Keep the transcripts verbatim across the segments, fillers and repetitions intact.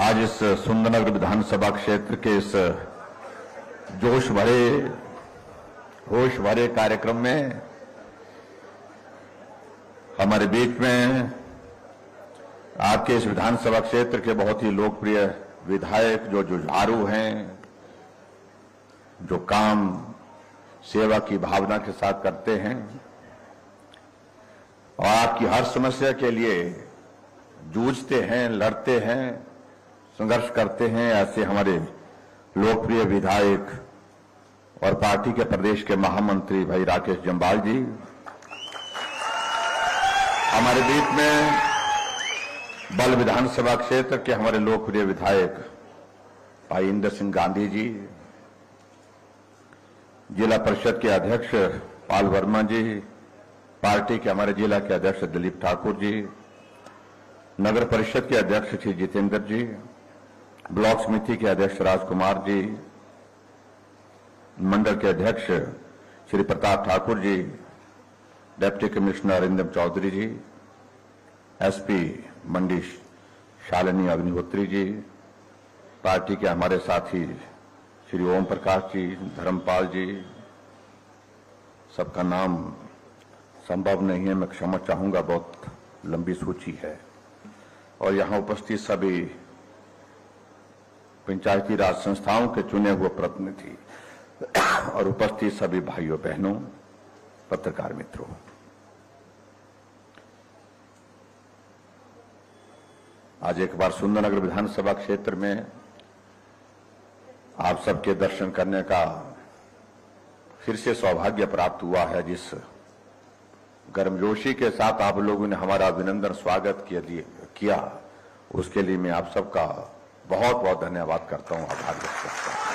आज इस सुंदरनगर विधानसभा क्षेत्र के इस जोश भरे होश भरे कार्यक्रम में हमारे बीच में आपके इस विधानसभा क्षेत्र के बहुत ही लोकप्रिय विधायक जो जुझारू हैं, जो काम सेवा की भावना के साथ करते हैं और आपकी हर समस्या के लिए जूझते हैं, लड़ते हैं, संघर्ष करते हैं, ऐसे हमारे लोकप्रिय विधायक और पार्टी के प्रदेश के महामंत्री भाई राकेश जम्वाल जी। हमारे बीच में बल विधानसभा क्षेत्र के हमारे लोकप्रिय विधायक भाई इंद्र सिंह गांधी जी, जिला परिषद के अध्यक्ष पाल वर्मा जी, पार्टी के हमारे जिला के अध्यक्ष दिलीप ठाकुर जी, नगर परिषद के अध्यक्ष श्री जितेंद्र जी, ब्लॉक समिति के अध्यक्ष राजकुमार जी, मंडल के अध्यक्ष Shri Pratap Thakur ji, deputy commissioner Arindam Chaudhary ji, SP Mandi Shalini Agnihotri ji, party के हमारे साथी श्री ओम प्रकाश जी, धर्मपाल जी, सबका नाम संभव नहीं है, मैं क्षमा चाहूंगा, बहुत लंबी सूची है। और यहां उपस्थित सभी पंचायती राज संस्थाओं के चुने हुए प्रतिनिधि और उपस्थित सभी भाइयों बहनों, पत्रकार मित्रों, आज एक बार सुंदरनगर विधानसभा क्षेत्र में आप सबके दर्शन करने का फिर से सौभाग्य प्राप्त हुआ है। जिस गर्मजोशी के साथ आप लोगों ने हमारा अभिनंदन स्वागत किया, उसके लिए मैं आप सबका बहुत बहुत धन्यवाद करता हूं, आभार व्यक्त करता हूं।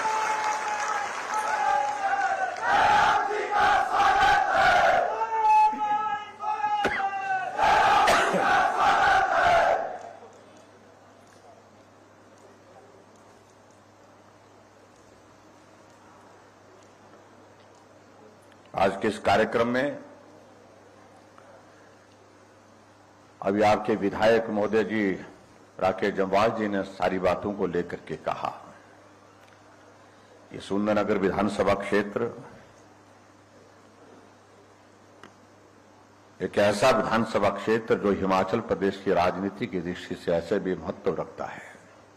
आज के इस कार्यक्रम में अभी आपके विधायक महोदय जी राकेश जम्वाल जी ने सारी बातों को लेकर के कहा। ये सुंदरनगर विधानसभा क्षेत्र एक ऐसा विधानसभा क्षेत्र जो हिमाचल प्रदेश की राजनीति की दृष्टि से ऐसे भी महत्व रखता है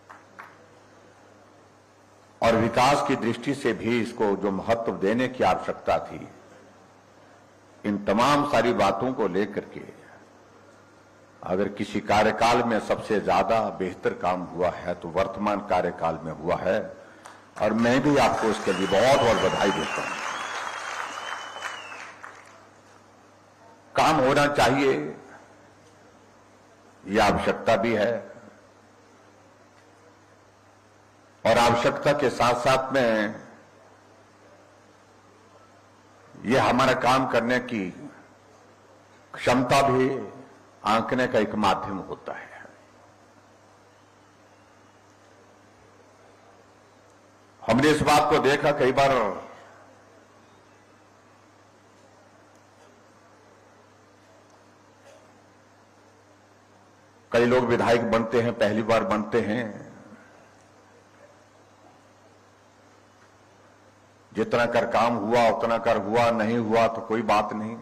और विकास की दृष्टि से भी इसको जो महत्व देने की आवश्यकता थी, इन तमाम सारी बातों को लेकर के अगर किसी कार्यकाल में सबसे ज्यादा बेहतर काम हुआ है तो वर्तमान कार्यकाल में हुआ है और मैं भी आपको इसके लिए बहुत बहुत बधाई देता हूं। काम होना चाहिए, यह आवश्यकता भी है और आवश्यकता के साथ साथ में यह हमारा काम करने की क्षमता भी आंकने का एक माध्यम होता है। हमने इस बात को देखा कई बार कई लोग विधायक बनते हैं, पहली बार बनते हैं, जितना कर काम हुआ उतना कर हुआ, नहीं हुआ तो कोई बात नहीं।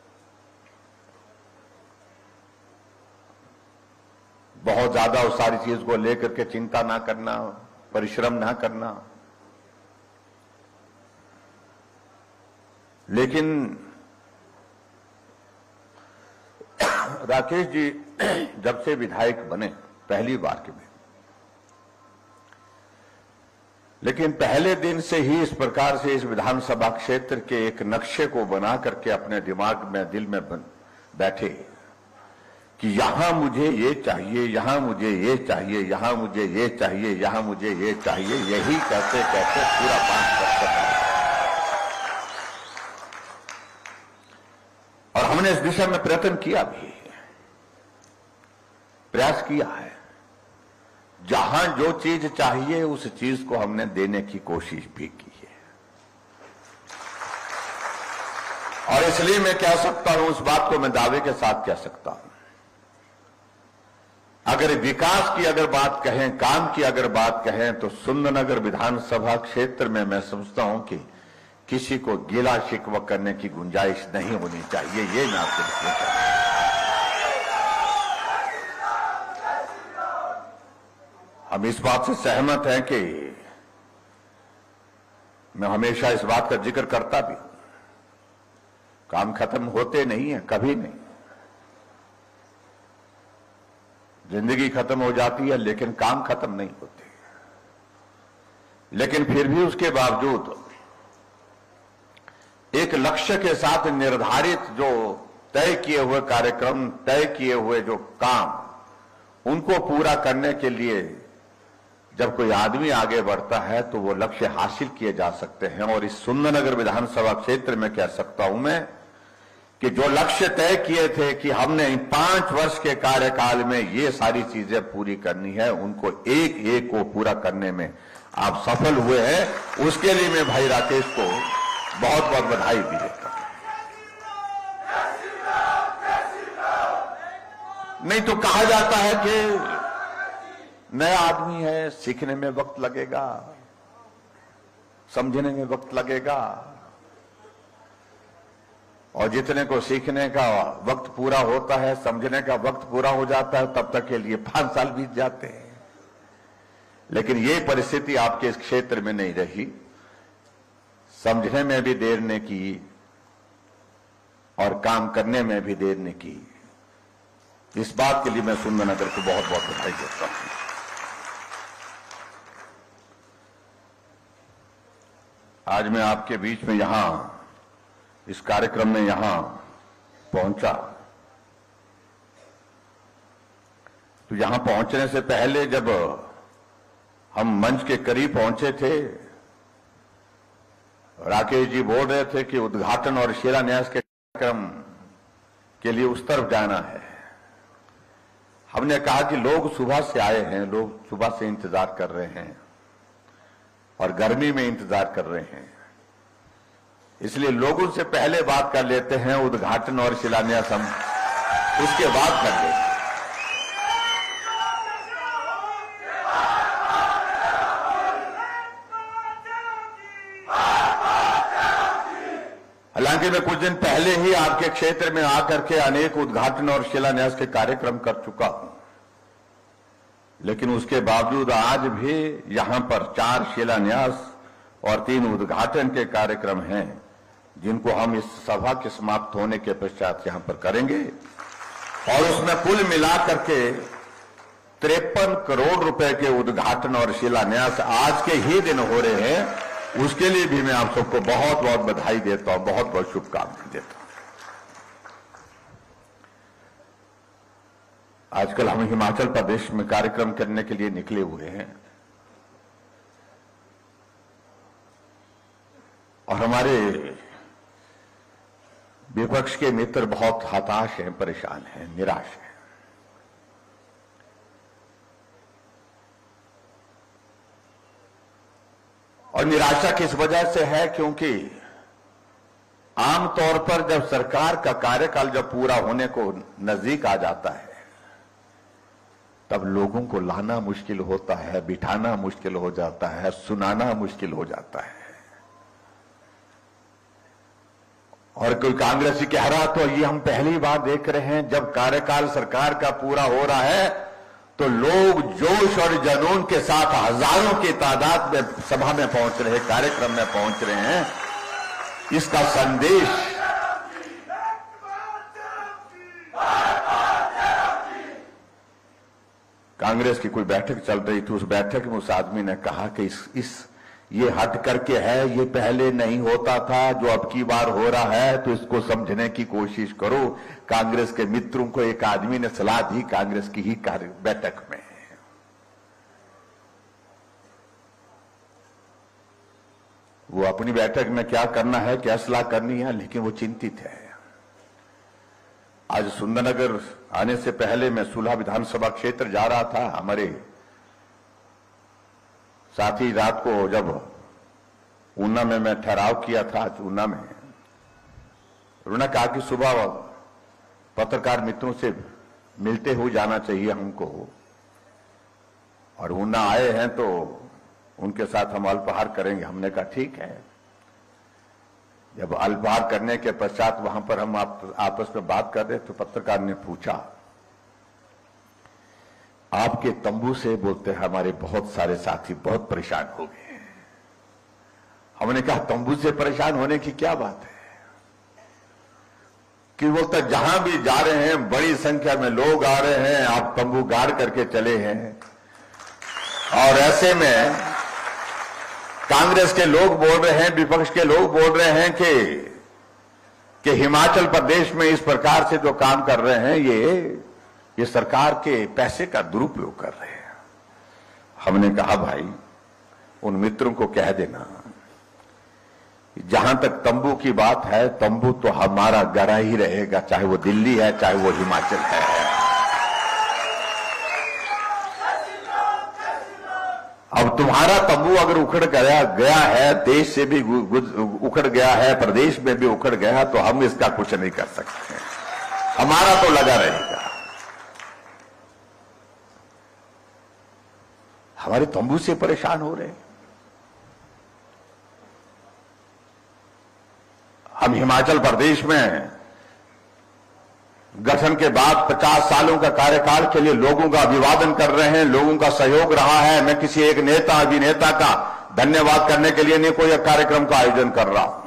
बहुत ज्यादा उस सारी चीज को लेकर के चिंता ना करना, परिश्रम ना करना। लेकिन राकेश जी जब से विधायक बने पहली बार के में, लेकिन पहले दिन से ही इस प्रकार से इस विधानसभा क्षेत्र के एक नक्शे को बना करके अपने दिमाग में, दिल में बैठे कि यहां मुझे ये चाहिए, यहां मुझे ये चाहिए, यहां मुझे ये चाहिए, यहां मुझे ये चाहिए, यही कहते कहते पूरा पांच वर्ष तक। और हमने इस दिशा में प्रयत्न किया भी, प्रयास किया है। जहां जो चीज चाहिए उस चीज को हमने देने की कोशिश भी की है। और इसलिए मैं कह सकता हूं, उस बात को मैं दावे के साथ कह सकता हूं अगर विकास की अगर बात कहें, काम की अगर बात कहें, तो सुंदरनगर विधानसभा क्षेत्र में मैं समझता हूं कि किसी को गिला शिकवा करने की गुंजाइश नहीं होनी चाहिए। ये मैं आपसे कहना चाहता हूं। हम इस बात से सहमत हैं कि मैं हमेशा इस बात का जिक्र करता भी हूं, काम खत्म होते नहीं है, कभी नहीं। जिंदगी खत्म हो जाती है लेकिन काम खत्म नहीं होते। लेकिन फिर भी उसके बावजूद एक लक्ष्य के साथ निर्धारित जो तय किए हुए कार्यक्रम, तय किए हुए जो काम, उनको पूरा करने के लिए जब कोई आदमी आगे बढ़ता है तो वो लक्ष्य हासिल किए जा सकते हैं। और इस सुंदरनगर विधानसभा क्षेत्र में कह सकता हूं मैं कि जो लक्ष्य तय किए थे कि हमने पांच वर्ष के कार्यकाल में ये सारी चीजें पूरी करनी है, उनको एक एक को पूरा करने में आप सफल हुए हैं। उसके लिए मैं भाई राकेश को बहुत बहुत बधाई भी देता हूं। नहीं तो कहा जाता है कि नया आदमी है, सीखने में वक्त लगेगा, समझने में वक्त लगेगा, और जितने को सीखने का वक्त पूरा होता है, समझने का वक्त पूरा हो जाता है, तब तक के लिए पांच साल बीत जाते हैं। लेकिन ये परिस्थिति आपके इस क्षेत्र में नहीं रही। समझने में भी देर ने की और काम करने में भी देर ने की। इस बात के लिए मैं सुंदरनगर को बहुत बहुत बधाई देता हूं। आज मैं आपके बीच में यहां इस कार्यक्रम में यहां पहुंचा, तो यहां पहुंचने से पहले जब हम मंच के करीब पहुंचे थे, राकेश जी बोल रहे थे कि उद्घाटन और शिलान्यास के कार्यक्रम के लिए उस तरफ जाना है। हमने कहा कि लोग सुबह से आए हैं, लोग सुबह से इंतजार कर रहे हैं और गर्मी में इंतजार कर रहे हैं, इसलिए लोगों से पहले बात कर लेते हैं। उद्घाटन और शिलान्यास हम उसके बाद कर लेते हैं। हालांकि मैं कुछ दिन पहले ही आपके क्षेत्र में आकर के अनेक उद्घाटन और शिलान्यास के कार्यक्रम कर चुका हूं, लेकिन उसके बावजूद आज भी यहां पर चार शिलान्यास और तीन उद्घाटन के कार्यक्रम हैं, जिनको हम इस सभा के समाप्त होने के पश्चात यहां पर करेंगे। और उसमें कुल मिलाकर के तिरपन करोड़ रुपए के उद्घाटन और शिलान्यास आज के ही दिन हो रहे हैं। उसके लिए भी मैं आप सबको बहुत बहुत बधाई देता हूं, बहुत बहुत शुभकामनाएं देता हूं। आजकल हम हिमाचल प्रदेश में कार्यक्रम करने के लिए निकले हुए हैं और हमारे विपक्ष के मित्र बहुत हताश हैं, परेशान हैं, निराश हैं। और निराशा किस वजह से है? क्योंकि आमतौर पर जब सरकार का कार्यकाल जब पूरा होने को नजदीक आ जाता है, तब लोगों को लाना मुश्किल होता है, बिठाना मुश्किल हो जाता है, सुनाना मुश्किल हो जाता है। और कोई कांग्रेसी कह रहा तो ये हम पहली बार देख रहे हैं, जब कार्यकाल सरकार का पूरा हो रहा है तो लोग जोश और जुनून के साथ हजारों की तादाद में सभा में पहुंच रहे, कार्यक्रम में पहुंच रहे हैं। इसका संदेश कांग्रेस की कोई बैठक चल रही थी, उस बैठक में उस आदमी ने कहा कि इस, इस ये हट करके है, ये पहले नहीं होता था, जो अब की बार हो रहा है, तो इसको समझने की कोशिश करो। कांग्रेस के मित्रों को एक आदमी ने सलाह दी कांग्रेस की ही बैठक में। वो अपनी बैठक में क्या करना है, क्या सलाह करनी है, लेकिन वो चिंतित है। आज सुंदरनगर आने से पहले मैं सुलह विधानसभा क्षेत्र जा रहा था। हमारे साथी रात को जब ऊना में मैं ठहराव किया था, ऊना में उन्होंने कहा कि सुबह पत्रकार मित्रों से मिलते हुए जाना चाहिए हमको। और ऊना आए हैं तो उनके साथ हम अल्पाहार करेंगे। हमने कहा ठीक है। जब अल्पाहार करने के पश्चात वहां पर हम आप, आपस में बात कर रहे तो पत्रकार ने पूछा, आपके तंबू से बोलते हमारे बहुत सारे साथी बहुत परेशान हो गए। हमने कहा तंबू से परेशान होने की क्या बात है? कि बोलता जहां भी जा रहे हैं बड़ी संख्या में लोग आ रहे हैं, आप तंबू गाड़ करके चले हैं। और ऐसे में कांग्रेस के लोग बोल रहे हैं, विपक्ष के लोग बोल रहे हैं कि कि हिमाचल प्रदेश में इस प्रकार से जो काम कर रहे हैं ये ये सरकार के पैसे का दुरुपयोग कर रहे हैं। हमने कहा भाई उन मित्रों को कह देना, जहां तक तंबू की बात है, तंबू तो हमारा गड़ा ही रहेगा, चाहे वो दिल्ली है चाहे वो हिमाचल है। अब तुम्हारा तंबू अगर उखड़ गया गया है, देश से भी उखड़ गया है, प्रदेश में भी उखड़ गया, तो हम इसका कुछ नहीं कर सकते। हमारा तो लगा रहेगा। हमारे तंबू से परेशान हो रहे हैं। हम हिमाचल प्रदेश में गठन के बाद पचास सालों का कार्यकाल के लिए लोगों का अभिवादन कर रहे हैं, लोगों का सहयोग रहा है। मैं किसी एक नेता अभिनेता का धन्यवाद करने के लिए नहीं कोई कार्यक्रम का आयोजन कर रहा हूं।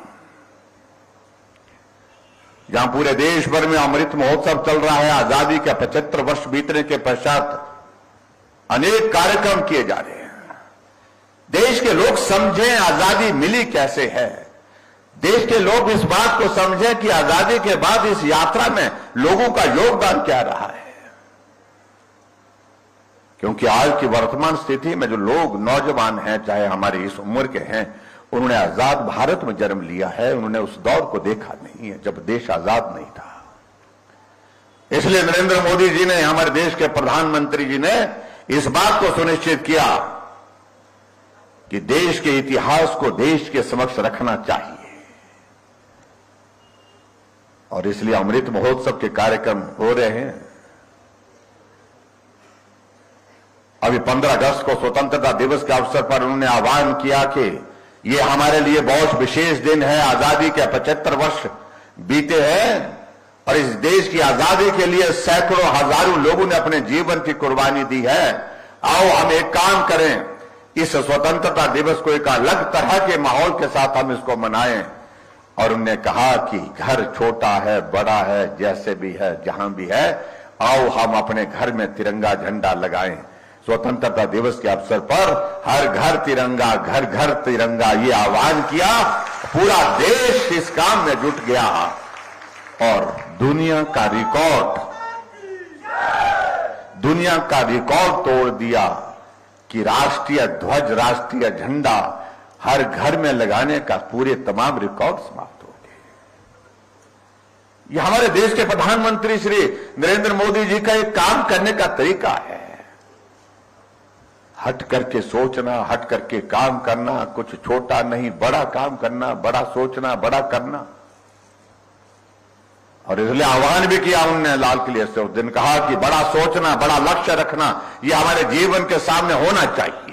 जहां पूरे देश भर में अमृत महोत्सव चल रहा है, आजादी के पचहत्तर वर्ष बीतने के पश्चात अनेक कार्यक्रम किए जा रहे हैं। देश के लोग समझें आजादी मिली कैसे है, देश के लोग इस बात को समझें कि आजादी के बाद इस यात्रा में लोगों का योगदान क्या रहा है। क्योंकि आज की वर्तमान स्थिति में जो लोग नौजवान हैं, चाहे हमारी इस उम्र के हैं, उन्होंने आजाद भारत में जन्म लिया है, उन्होंने उस दौर को देखा नहीं है जब देश आजाद नहीं था। इसलिए नरेंद्र मोदी जी ने, हमारे देश के प्रधानमंत्री जी ने इस बात को सुनिश्चित किया कि देश के इतिहास को देश के समक्ष रखना चाहिए। और इसलिए अमृत महोत्सव के कार्यक्रम हो रहे हैं। अभी पंद्रह अगस्त को स्वतंत्रता दिवस के अवसर पर उन्होंने आह्वान किया कि ये हमारे लिए बहुत विशेष दिन है। आजादी के पचहत्तर वर्ष बीते हैं और इस देश की आजादी के लिए सैकड़ों हजारों लोगों ने अपने जीवन की कुर्बानी दी है। आओ हम एक काम करें, इस स्वतंत्रता दिवस को एक अलग तरह के माहौल के साथ हम इसको मनाएं। और उन्होंने कहा कि घर छोटा है, बड़ा है, जैसे भी है, जहां भी है, आओ हम अपने घर में तिरंगा झंडा लगाएं। स्वतंत्रता दिवस के अवसर पर हर घर तिरंगा, घर घर तिरंगा, ये आह्वान किया। पूरा देश इस काम में जुट गया और दुनिया का रिकॉर्ड दुनिया का रिकॉर्ड तोड़ दिया कि राष्ट्रीय ध्वज, राष्ट्रीय झंडा हर घर में लगाने का पूरे तमाम रिकॉर्ड समाप्त हो गए। यह हमारे देश के प्रधानमंत्री श्री नरेंद्र मोदी जी का एक काम करने का तरीका है। हट करके सोचना, हट करके काम करना, कुछ छोटा नहीं बड़ा काम करना, बड़ा सोचना, बड़ा करना। और इसलिए आह्वान भी किया उन्होंने लाल किले से उस दिन, कहा कि बड़ा सोचना, बड़ा लक्ष्य रखना, यह हमारे जीवन के सामने होना चाहिए।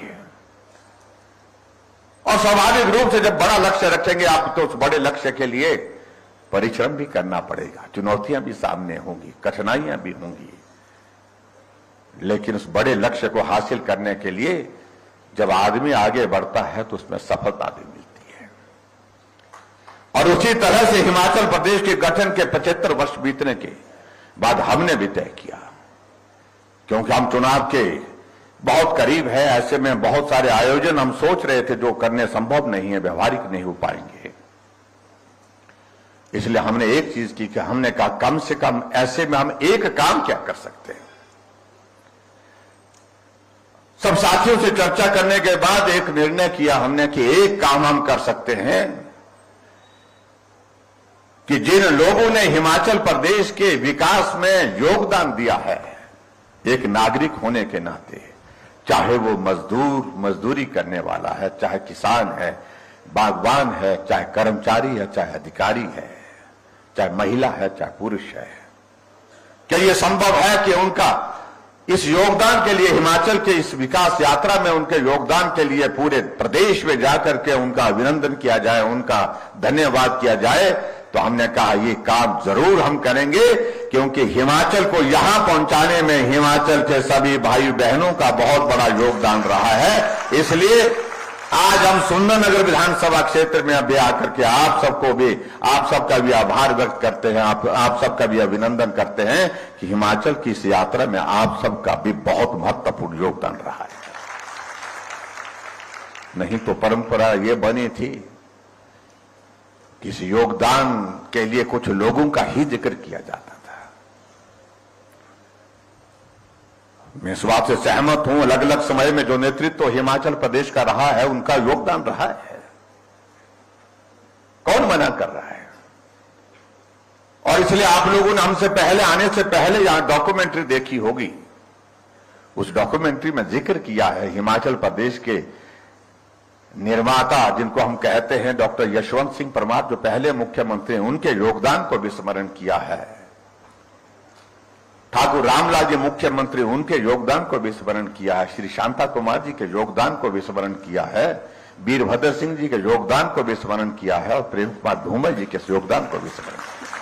और स्वाभाविक रूप से जब बड़ा लक्ष्य रखेंगे आप, तो उस बड़े लक्ष्य के लिए परिश्रम भी करना पड़ेगा, चुनौतियां भी सामने होंगी, कठिनाइयां भी होंगी। लेकिन उस बड़े लक्ष्य को हासिल करने के लिए जब आदमी आगे बढ़ता है तो उसमें सफलता भी मिलती है। और उसी तरह से हिमाचल प्रदेश के गठन के पचहत्तर वर्ष बीतने के बाद हमने भी तय किया, क्योंकि हम चुनाव के बहुत करीब है, ऐसे में बहुत सारे आयोजन हम सोच रहे थे जो करने संभव नहीं है, व्यवहारिक नहीं हो पाएंगे। इसलिए हमने एक चीज की कि हमने कहा कम से कम ऐसे में हम एक काम क्या कर सकते हैं। सब साथियों से चर्चा करने के बाद एक निर्णय किया हमने कि एक काम हम कर सकते हैं कि जिन लोगों ने हिमाचल प्रदेश के विकास में योगदान दिया है, एक नागरिक होने के नाते, चाहे वो मजदूर मजदूरी करने वाला है, चाहे किसान है, बागवान है, चाहे कर्मचारी है, चाहे अधिकारी है, चाहे महिला है, चाहे पुरुष है, क्या यह संभव है कि उनका इस योगदान के लिए, हिमाचल के इस विकास यात्रा में उनके योगदान के लिए पूरे प्रदेश में जाकर के उनका अभिनंदन किया जाए, उनका धन्यवाद किया जाए, तो हमने कहा ये काम जरूर हम करेंगे, क्योंकि हिमाचल को यहां पहुंचाने में हिमाचल के सभी भाई बहनों का बहुत बड़ा योगदान रहा है। इसलिए आज हम सुंदरनगर विधानसभा क्षेत्र में अभी आकर के आप सबको भी, आप सबका भी आभार व्यक्त करते हैं, आप आप सबका भी अभिनंदन करते हैं कि हिमाचल की इस यात्रा में आप सबका भी बहुत महत्वपूर्ण योगदान रहा है। नहीं तो परंपरा ये बनी थी कि इस योगदान के लिए कुछ लोगों का ही जिक्र किया जाता था। मैं इस बात से सहमत हूं, अलग अलग समय में जो नेतृत्व हिमाचल प्रदेश का रहा है उनका योगदान रहा है, कौन मना कर रहा है। और इसलिए आप लोगों ने हमसे पहले आने से पहले यहां डॉक्यूमेंट्री देखी होगी, उस डॉक्यूमेंट्री में जिक्र किया है हिमाचल प्रदेश के निर्माता जिनको हम कहते हैं डॉक्टर यशवंत सिंह परमार, जो पहले मुख्यमंत्री हैं, उनके योगदान को भी स्मरण किया है। ठाकुर रामलाल जी मुख्यमंत्री, उनके योगदान को भी स्मरण किया है। श्री शांता कुमार जी के योगदान को भी स्मरण किया है। वीरभद्र सिंह जी के योगदान को भी स्मरण किया है और प्रेम कुमार धूमल जी के योगदान को भी स्मरण किया।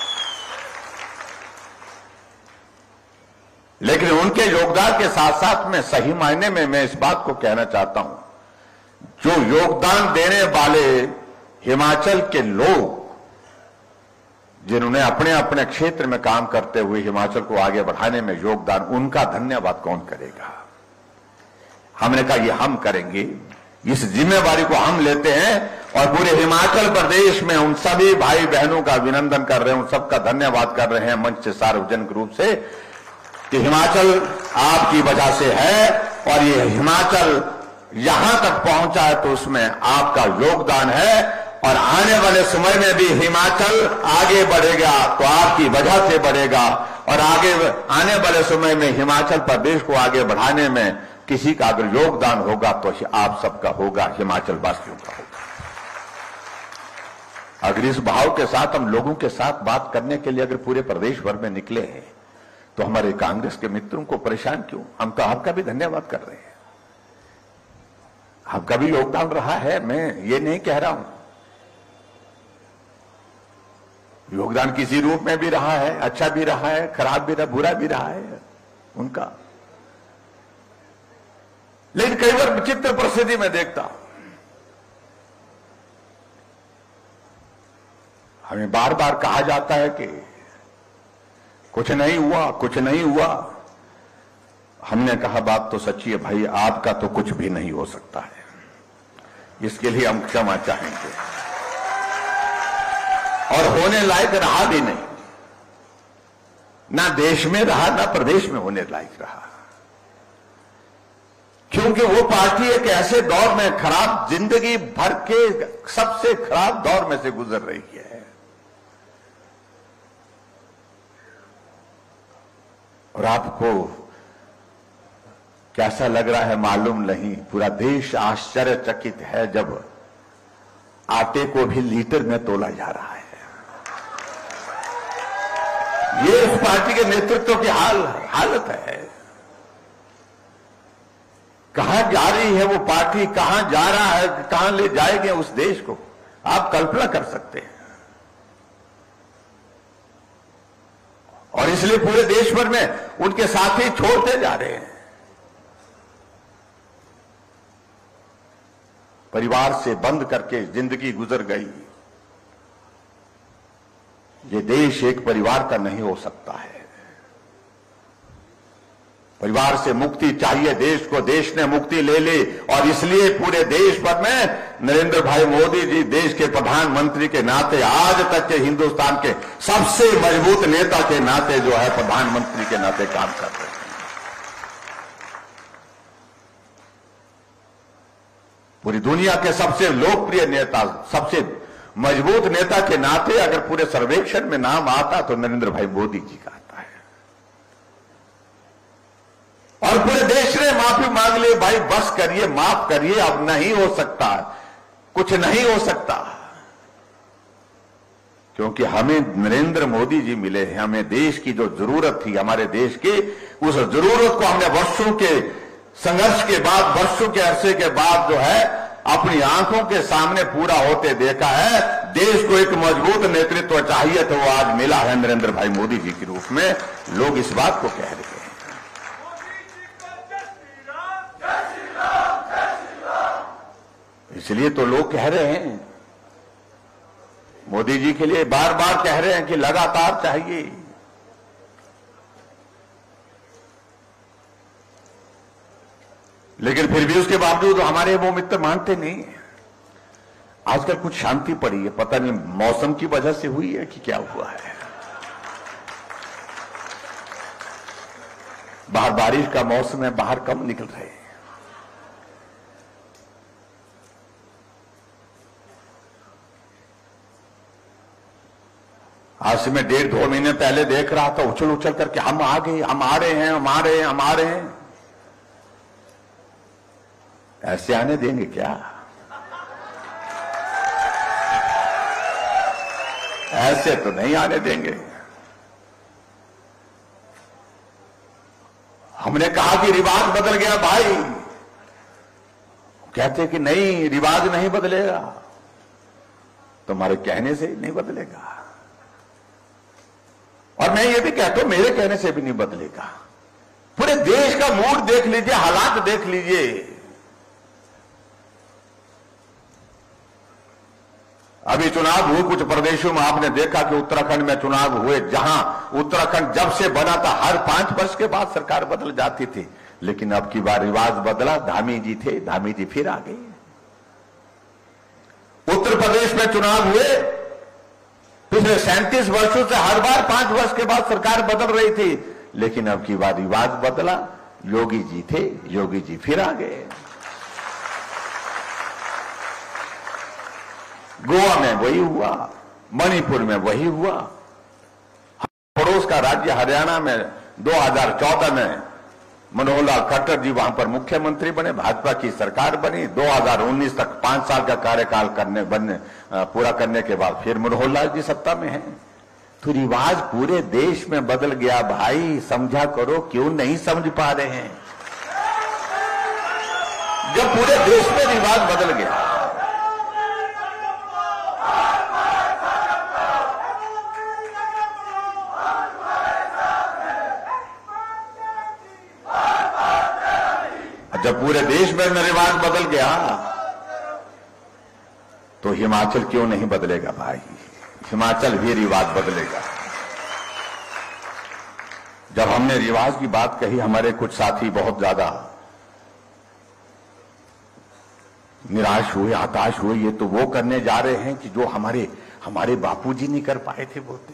लेकिन उनके योगदान के साथ साथ में सही मायने में मैं इस बात को कहना चाहता हूं, जो योगदान देने वाले हिमाचल के लोग, जिन्होंने अपने अपने क्षेत्र में काम करते हुए हिमाचल को आगे बढ़ाने में योगदान, उनका धन्यवाद कौन करेगा। हमने कहा ये हम करेंगे, इस जिम्मेवारी को हम लेते हैं और पूरे हिमाचल प्रदेश में उन सभी भाई बहनों का अभिनंदन कर रहे हैं, उन सबका धन्यवाद कर रहे हैं मंच से, सार्वजनिक रूप से, कि हिमाचल आपकी वजह से है और ये हिमाचल यहां तक पहुंचा है तो उसमें आपका योगदान है। और आने वाले समय में भी हिमाचल आगे बढ़ेगा तो आपकी वजह से बढ़ेगा, और आगे आने वाले समय में हिमाचल प्रदेश को आगे बढ़ाने में किसी का अगर योगदान होगा तो आप सबका होगा, हिमाचल वासियों का होगा। अगर इस भाव के साथ हम लोगों के साथ बात करने के लिए अगर पूरे प्रदेश भर में निकले हैं तो हमारे कांग्रेस के मित्रों को परेशान क्यों। हम तो आपका भी धन्यवाद कर रहे हैं, आपका भी योगदान रहा है, मैं ये नहीं कह रहा हूं। योगदान किसी रूप में भी रहा है, अच्छा भी रहा है, खराब भी रहा, बुरा भी रहा है उनका। लेकिन कई बार विचित्र परिस्थिति में देखता हूं, हमें बार बार कहा जाता है कि कुछ नहीं हुआ, कुछ नहीं हुआ। हमने कहा बात तो सच्ची है भाई, आपका तो कुछ भी नहीं हो सकता है, इसके लिए हम क्षमा चाहेंगे। और होने लायक रहा भी नहीं, ना देश में रहा ना प्रदेश में होने लायक रहा, क्योंकि वो पार्टी एक ऐसे दौर में, खराब जिंदगी भर के सबसे खराब दौर में से गुजर रही है। और आपको कैसा लग रहा है मालूम नहीं, पूरा देश आश्चर्यचकित है जब आटे को भी लीटर में तोला जा रहा है। ये इस पार्टी के नेतृत्व की हाल हालत है। कहां जा रही है वो पार्टी, कहां जा रहा है, कहां ले जाएंगे उस देश को, आप कल्पना कर सकते हैं। और इसलिए पूरे देश भर में उनके साथी छोड़ते जा रहे हैं। परिवार से बंद करके जिंदगी गुजर गई। ये देश एक परिवार का नहीं हो सकता है। परिवार से मुक्ति चाहिए देश को, देश ने मुक्ति ले ली। और इसलिए पूरे देश भर में नरेंद्र भाई मोदी जी देश के प्रधानमंत्री के नाते, आज तक के हिंदुस्तान के सबसे मजबूत नेता के नाते जो है, प्रधानमंत्री के नाते काम कर रहे हैं। पूरी दुनिया के सबसे लोकप्रिय नेता, सबसे मजबूत नेता के नाते अगर पूरे सर्वेक्षण में नाम आता तो नरेंद्र भाई मोदी जी का आता है। और पूरे देश ने माफी मांग ली, भाई बस करिए, माफ करिए, अब नहीं हो सकता, कुछ नहीं हो सकता। क्योंकि हमें नरेंद्र मोदी जी मिले हैं, हमें देश की जो जरूरत थी, हमारे देश की उस जरूरत को हमने वर्षों के संघर्ष के बाद, वर्षों के अरसे के बाद जो है अपनी आंखों के सामने पूरा होते देखा है। देश को एक मजबूत नेतृत्व चाहिए तो वो आज मिला है नरेंद्र भाई मोदी जी के रूप में। लोग इस बात को कह रहे हैं। इसलिए तो लोग कह रहे हैं, मोदी जी के लिए बार बार कह रहे हैं कि लगातार चाहिए। लेकिन फिर भी उसके बावजूद हमारे वो मित्र मानते नहीं। आजकल कुछ शांति पड़ी है, पता नहीं मौसम की वजह से हुई है कि क्या हुआ है। बाहर बारिश का मौसम है, बाहर कम निकल रहे हैं। आज से मैं डेढ़ दो महीने पहले देख रहा था उछल उछल करके हम आ गए, हम आ रहे हैं, हम आ रहे हैं, हम आ रहे हैं। ऐसे आने देंगे क्या? ऐसे तो नहीं आने देंगे। हमने कहा कि रिवाज बदल गया भाई, कहते कि नहीं रिवाज नहीं बदलेगा। तुम्हारे कहने से नहीं बदलेगा, और मैं ये भी कहता हूं मेरे कहने से भी नहीं बदलेगा। पूरे देश का मूड देख लीजिए, हालात देख लीजिए। अभी चुनाव हुए कुछ प्रदेशों में, आपने देखा कि उत्तराखंड में चुनाव हुए, जहां उत्तराखंड जब से बना था हर पांच वर्ष के बाद सरकार बदल जाती थी, लेकिन अब की बार रिवाज बदला। धामी जी थे, धामी जी फिर आ गए। उत्तर प्रदेश में चुनाव हुए, पिछले सैंतीस वर्षों से हर बार पांच वर्ष के बाद सरकार बदल रही थी, लेकिन अब की बार रिवाज बदला। योगी जी थे, योगी जी फिर आ गए। गोवा में वही हुआ, मणिपुर में वही हुआ। पड़ोस का राज्य हरियाणा में दो हज़ार चौदह में मनोहर लाल खट्टर जी वहां पर मुख्यमंत्री बने, भाजपा की सरकार बनी। दो हज़ार उन्नीस तक पांच साल का कार्यकाल करने बनने पूरा करने के बाद फिर मनोहर लाल जी सत्ता में हैं। तो रिवाज पूरे देश में बदल गया भाई, समझा करो। क्यों नहीं समझ पा रहे हैं? जब पूरे देश में रिवाज बदल गया। जब पूरे देश में रिवाज बदल गया तो हिमाचल क्यों नहीं बदलेगा भाई? हिमाचल भी रिवाज बदलेगा। जब हमने रिवाज की बात कही, हमारे कुछ साथी बहुत ज्यादा निराश हुए, हताश हुए। ये तो वो करने जा रहे हैं कि जो हमारे हमारे बापूजी नहीं कर पाए थे, बोलते।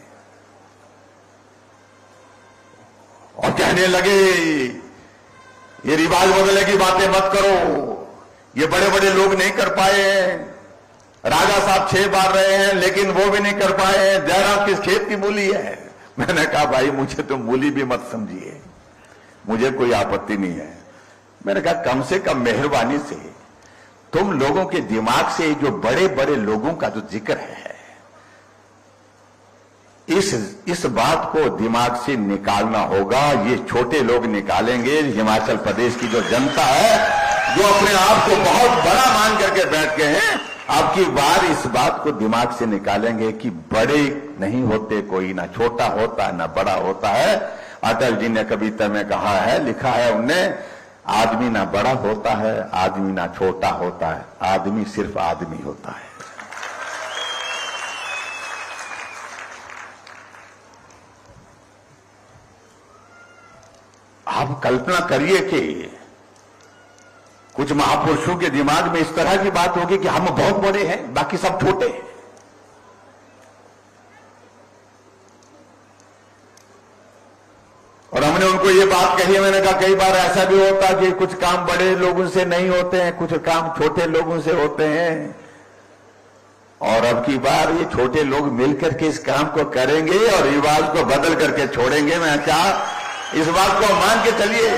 और कहने लगे ये रिवाज बदलने की बातें मत करो, ये बड़े बड़े लोग नहीं कर पाए हैं। राजा साहब छह बार रहे हैं लेकिन वो भी नहीं कर पाए हैं। जयराम किस खेत की मूली है? मैंने कहा भाई मुझे तो मूली भी मत समझिए, मुझे कोई आपत्ति नहीं है। मैंने कहा कम से कम मेहरबानी से तुम लोगों के दिमाग से जो बड़े बड़े लोगों का जो जिक्र है, इस इस बात को दिमाग से निकालना होगा। ये छोटे लोग निकालेंगे। हिमाचल प्रदेश की जो जनता है, जो अपने आप को बहुत बड़ा मान करके बैठ गए हैं, अब की बार इस बात को दिमाग से निकालेंगे कि बड़े नहीं होते कोई, ना छोटा होता है ना बड़ा होता है। अटल जी ने कविता में कहा है, लिखा है उनने, आदमी ना बड़ा होता है, आदमी ना छोटा होता है, आदमी सिर्फ आदमी होता है। आप कल्पना करिए कि कुछ महापुरुषों के दिमाग में इस तरह की बात होगी कि हम बहुत बड़े हैं, बाकी सब छोटे हैं। और हमने उनको ये बात कही, मैंने कहा कई बार ऐसा भी होता कि कुछ काम बड़े लोगों से नहीं होते हैं, कुछ काम छोटे लोगों से होते हैं। और अब की बार ये छोटे लोग मिलकर के इस काम को करेंगे और रिवाज को बदल करके छोड़ेंगे। मैं क्या इस बात को मान के चलिए।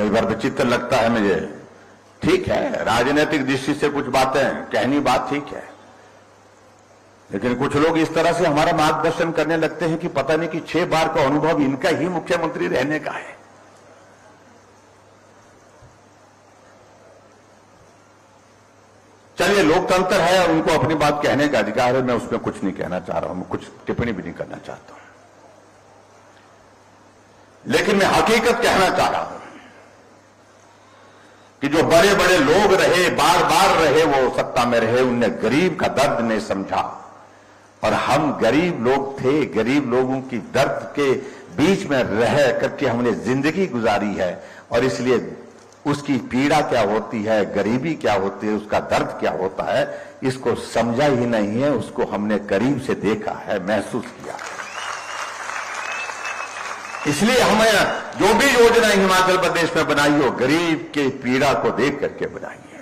कई बार विचित्र लगता है मुझे। ठीक है, राजनीतिक दृष्टि से कुछ बातें कहनी बात ठीक है, लेकिन कुछ लोग इस तरह से हमारा मार्गदर्शन करने लगते हैं कि पता नहीं कि छह बार का अनुभव इनका ही मुख्यमंत्री रहने का है। चलिए, लोकतंत्र है, उनको अपनी बात कहने का अधिकार है, मैं उसमें कुछ नहीं कहना चाह रहा हूं, मैं कुछ टिप्पणी भी नहीं करना चाहता हूं, लेकिन मैं हकीकत कहना चाह रहा हूं कि जो बड़े बड़े लोग रहे, बार बार रहे, वो सत्ता में रहे, उनने गरीब का दर्द नहीं समझा, और हम गरीब लोग थे, गरीब लोगों की दर्द के बीच में रह करके हमने जिंदगी गुजारी है, और इसलिए उसकी पीड़ा क्या होती है, गरीबी क्या होती है, उसका दर्द क्या होता है, इसको समझा ही नहीं है, उसको हमने करीब से देखा है, महसूस किया है। इसलिए हमें जो भी योजना हिमाचल प्रदेश में बनाई हो, गरीब के पीड़ा को देख करके बनाई है।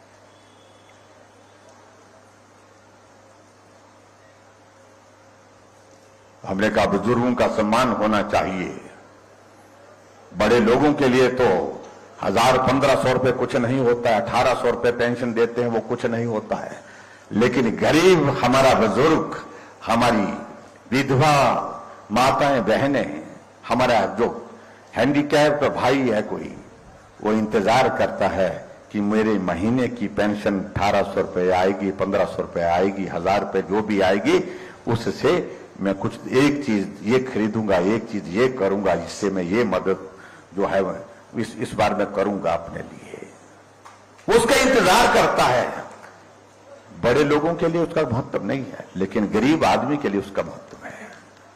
हमने कहा बुजुर्गों का सम्मान होना चाहिए। बड़े लोगों के लिए तो हजार पंद्रह सौ रुपये कुछ नहीं होता है, अठारह सौ रुपये पेंशन देते हैं, वो कुछ नहीं होता है, लेकिन गरीब हमारा बुजुर्ग, हमारी विधवा माताएं बहनें, हमारा जो हैंडीकैप भाई है कोई, वो इंतजार करता है कि मेरे महीने की पेंशन अठारह सौ रुपये आएगी, पंद्रह सौ रुपये आएगी, हजार रुपये जो भी आएगी, उससे मैं कुछ एक चीज ये खरीदूंगा, एक चीज ये करूंगा, जिससे मैं ये मदद जो है इस इस बार मैं करूंगा अपने लिए। वो उसका इंतजार करता है। बड़े लोगों के लिए उसका महत्व नहीं है, लेकिन गरीब आदमी के लिए उसका महत्व है।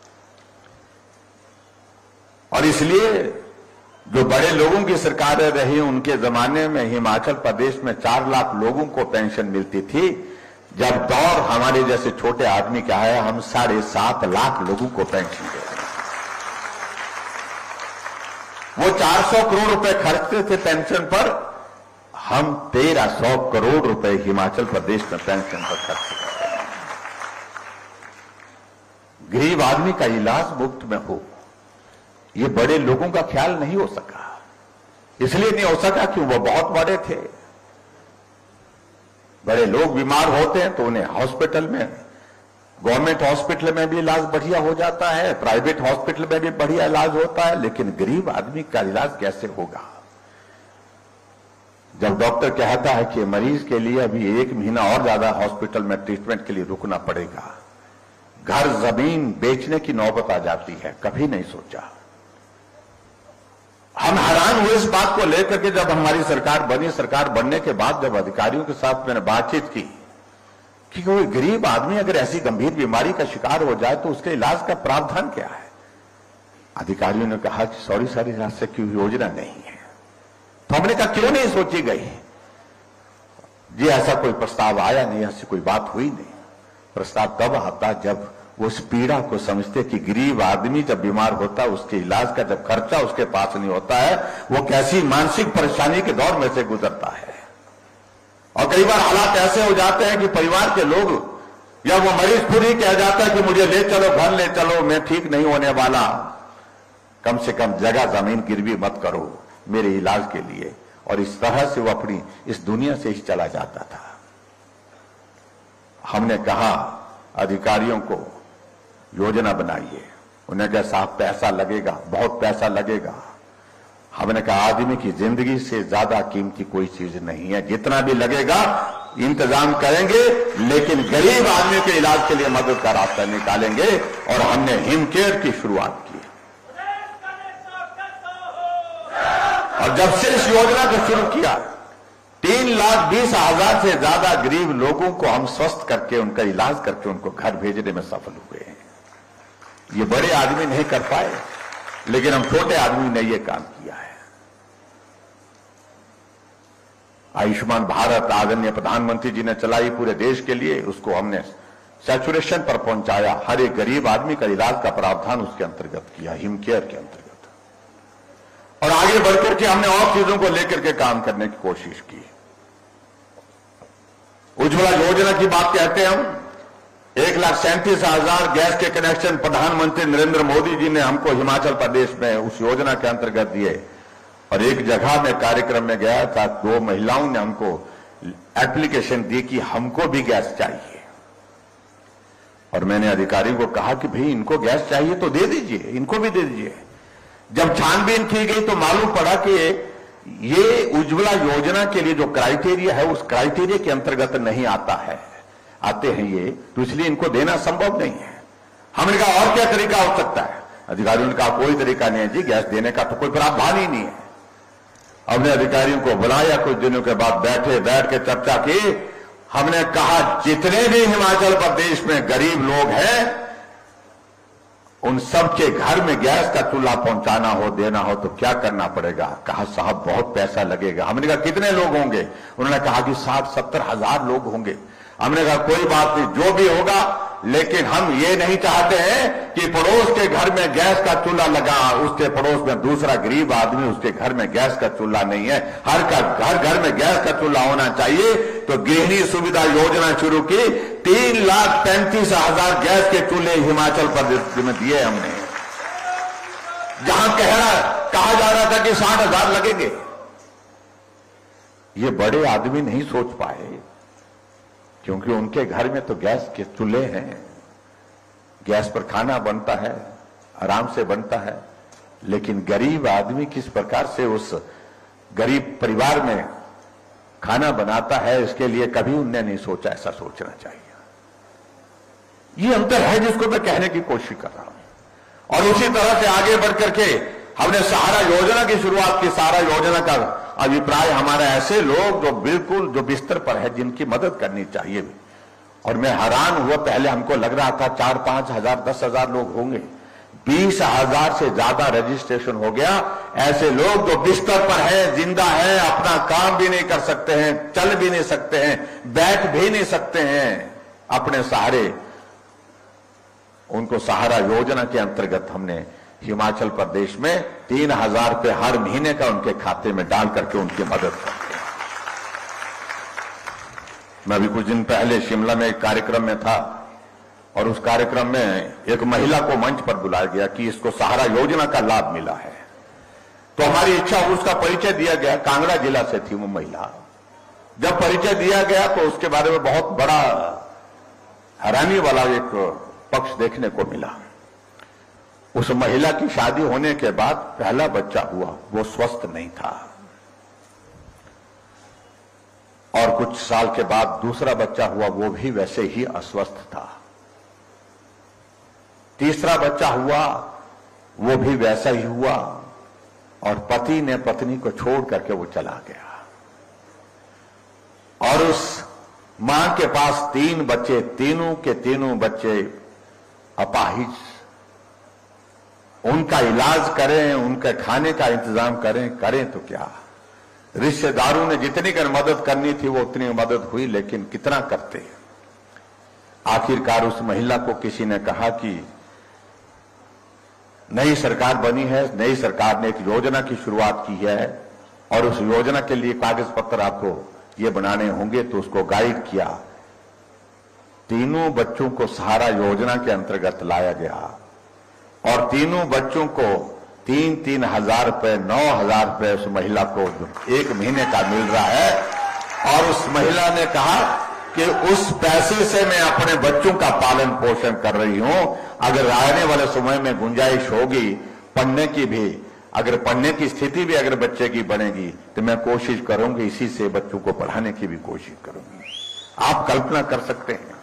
और इसलिए जो बड़े लोगों की सरकारें रही, उनके जमाने में हिमाचल प्रदेश में चार लाख लोगों को पेंशन मिलती थी। जब दौर हमारे जैसे छोटे आदमी का है, हम साढ़े सात लाख लोगों को पेंशन दे रहे हैं। वो चार सौ करोड़ रुपए खर्चते थे पेंशन पर, हम तेरह सौ करोड़ रुपए हिमाचल प्रदेश में पेंशन पर खर्च कर रहे हैं। गरीब आदमी का इलाज मुफ्त में हो, ये बड़े लोगों का ख्याल नहीं हो सका। इसलिए नहीं हो सका कि वो बहुत बड़े थे। बड़े लोग बीमार होते हैं तो उन्हें हॉस्पिटल में, गवर्नमेंट हॉस्पिटल में भी इलाज बढ़िया हो जाता है, प्राइवेट हॉस्पिटल में भी बढ़िया इलाज होता है, लेकिन गरीब आदमी का इलाज कैसे होगा? जब डॉक्टर कहता है कि मरीज के लिए अभी एक महीना और ज्यादा हॉस्पिटल में ट्रीटमेंट के लिए रुकना पड़ेगा, घर जमीन बेचने की नौबत आ जाती है, कभी नहीं सोचा। हम हैरान हुए इस बात को लेकर के, जब हमारी सरकार बनी, सरकार बनने के बाद जब अधिकारियों के साथ मैंने बातचीत की कि कोई गरीब आदमी अगर ऐसी गंभीर बीमारी का शिकार हो जाए तो उसके इलाज का प्रावधान क्या है? अधिकारियों ने कहा कि सॉरी सारी रास्ते की योजना नहीं है। तो हमने कहा क्यों नहीं सोची गई? जी ऐसा कोई प्रस्ताव आया नहीं, ऐसी कोई बात हुई नहीं। प्रस्ताव तब आता जब वो उस पीड़ा को समझते कि गरीब आदमी जब बीमार होता है, उसके इलाज का जब खर्चा उसके पास नहीं होता है, वो कैसी मानसिक परेशानी के दौर में से गुजरता है। और कई बार हालात ऐसे हो जाते हैं कि परिवार के लोग या वो मरीज खुद ही कह जाता है कि मुझे ले चलो, घर ले चलो, मैं ठीक नहीं होने वाला, कम से कम जगह जमीन गिरवी मत करो मेरे इलाज के लिए। और इस तरह से वो अपनी इस दुनिया से ही चला जाता था। हमने कहा अधिकारियों को योजना बनाइए। उन्हें कहा साहब पैसा लगेगा, बहुत पैसा लगेगा। हमने कहा आदमी की जिंदगी से ज्यादा कीमती कोई चीज नहीं है, जितना भी लगेगा इंतजाम करेंगे, लेकिन गरीब आदमी के इलाज के लिए मदद का रास्ता निकालेंगे। और हमने हिमकेयर की शुरुआत की। और जब से इस योजना को शुरू किया, तीन लाख बीस हजार से ज्यादा गरीब लोगों को हम स्वस्थ करके, उनका इलाज करके उनको घर भेजने में सफल हुए हैं। ये बड़े आदमी नहीं कर पाए, लेकिन हम छोटे आदमी ने ये काम किया है। आयुष्मान भारत आदरणीय प्रधानमंत्री जी ने चलाई पूरे देश के लिए, उसको हमने सैचुरेशन पर पहुंचाया। हर एक गरीब आदमी का इलाज का प्रावधान उसके अंतर्गत किया, हिमकेयर के अंतर्गत। और आगे बढ़कर के हमने और चीजों को लेकर के काम करने की कोशिश की। उज्ज्वला योजना की बात कहते हैं हम, एक लाख सैंतीस हजार गैस के कनेक्शन प्रधानमंत्री नरेंद्र मोदी जी ने हमको हिमाचल प्रदेश में उस योजना के अंतर्गत दिए। और एक जगह में कार्यक्रम में गया था, दो महिलाओं ने हमको एप्लीकेशन दी कि हमको भी गैस चाहिए, और मैंने अधिकारी को कहा कि भाई इनको गैस चाहिए तो दे दीजिए, इनको भी दे दीजिए। जब छानबीन की गई तो मालूम पड़ा कि ये उज्ज्वला योजना के लिए जो क्राइटेरिया है उस क्राइटेरिया के अंतर्गत नहीं आता है, आते हैं ये, तो इसलिए इनको देना संभव नहीं है। हमने कहा और क्या तरीका हो सकता है? अधिकारियों ने कहा कोई तरीका नहीं है जी, गैस देने का तो कोई प्रावधान ही नहीं है। हमने अधिकारियों को बुलाया, कुछ दिनों के बाद बैठे, बैठ के चर्चा की। हमने कहा जितने भी हिमाचल प्रदेश में गरीब लोग हैं उन सबके घर में गैस का चूल्हा पहुंचाना हो, देना हो तो क्या करना पड़ेगा? कहा साहब बहुत पैसा लगेगा। हमने कहा कितने लोग होंगे? उन्होंने कहा कि साठ सत्तर हजार लोग होंगे। हमने कहा कोई बात नहीं, जो भी होगा, लेकिन हम ये नहीं चाहते हैं कि पड़ोस के घर में गैस का चूल्हा लगा, उसके पड़ोस में दूसरा गरीब आदमी, उसके घर में गैस का चूल्हा नहीं है, हर का घर घर में गैस का चूल्हा होना चाहिए। तो गृहिणी सुविधा योजना शुरू की, तीन लाख पैंतीस हजार गैस के चूल्हे हिमाचल प्रदेश में दिए हमने। जहां कह रहा कहा जा रहा था कि साठ हजार लगेंगे, ये बड़े आदमी नहीं सोच पाए, क्योंकि उनके घर में तो गैस के चूल्हे हैं, गैस पर खाना बनता है, आराम से बनता है। लेकिन गरीब आदमी किस प्रकार से उस गरीब परिवार में खाना बनाता है, इसके लिए कभी उनने नहीं सोचा। ऐसा सोचना चाहिए। ये अंतर है जिसको मैं कहने की कोशिश कर रहा हूं। और उसी तरह से आगे बढ़ करके हमने सहारा योजना की शुरुआत की। सहारा योजना का अभिप्राय हमारे ऐसे लोग जो बिल्कुल जो बिस्तर पर है, जिनकी मदद करनी चाहिए। और मैं हैरान हुआ, पहले हमको लग रहा था चार पांच हजार दस हजार लोग होंगे, बीस हजार से ज्यादा रजिस्ट्रेशन हो गया। ऐसे लोग जो बिस्तर पर है, जिंदा है, अपना काम भी नहीं कर सकते हैं, चल भी नहीं सकते हैं, बैठ भी नहीं सकते हैं अपने सहारे, उनको सहारा योजना के अंतर्गत हमने हिमाचल प्रदेश में तीन हजार रुपये हर महीने का उनके खाते में डाल करके उनकी मदद करते हैं। मैं भी कुछ दिन पहले शिमला में एक कार्यक्रम में था, और उस कार्यक्रम में एक महिला को मंच पर बुलाया गया कि इसको सहारा योजना का लाभ मिला है। तो हमारी इच्छा, उसका परिचय दिया गया। कांगड़ा जिला से थी वो महिला। जब परिचय दिया गया तो उसके बारे में बहुत बड़ा हैरानी वाला एक पक्ष देखने को मिला। उस महिला की शादी होने के बाद पहला बच्चा हुआ, वो स्वस्थ नहीं था, और कुछ साल के बाद दूसरा बच्चा हुआ, वो भी वैसे ही अस्वस्थ था। तीसरा बच्चा हुआ, वो भी वैसा ही हुआ, और पति ने पत्नी को छोड़ करके वो चला गया। और उस मां के पास तीन बच्चे, तीनों के तीनों बच्चे अपाहिज। उनका इलाज करें, उनके खाने का इंतजाम करें, करें तो क्या। रिश्तेदारों ने जितनी कर मदद करनी थी वो उतनी मदद हुई, लेकिन कितना करते। आखिरकार उस महिला को किसी ने कहा कि नई सरकार बनी है, नई सरकार ने एक योजना की शुरुआत की है, और उस योजना के लिए कागज पत्र आपको ये बनाने होंगे। तो उसको गाइड किया। तीनों बच्चों को सहारा योजना के अंतर्गत लाया गया, और तीनों बच्चों को तीन तीन हजार रुपए, नौ हजार रुपए उस महिला को एक महीने का मिल रहा है। और उस महिला ने कहा कि उस पैसे से मैं अपने बच्चों का पालन पोषण कर रही हूं। अगर आने वाले समय में गुंजाइश होगी पढ़ने की भी, अगर पढ़ने की स्थिति भी अगर बच्चे की बनेगी, तो मैं कोशिश करूंगी इसी से बच्चों को पढ़ाने की भी कोशिश करूंगी। आप कल्पना कर सकते हैं,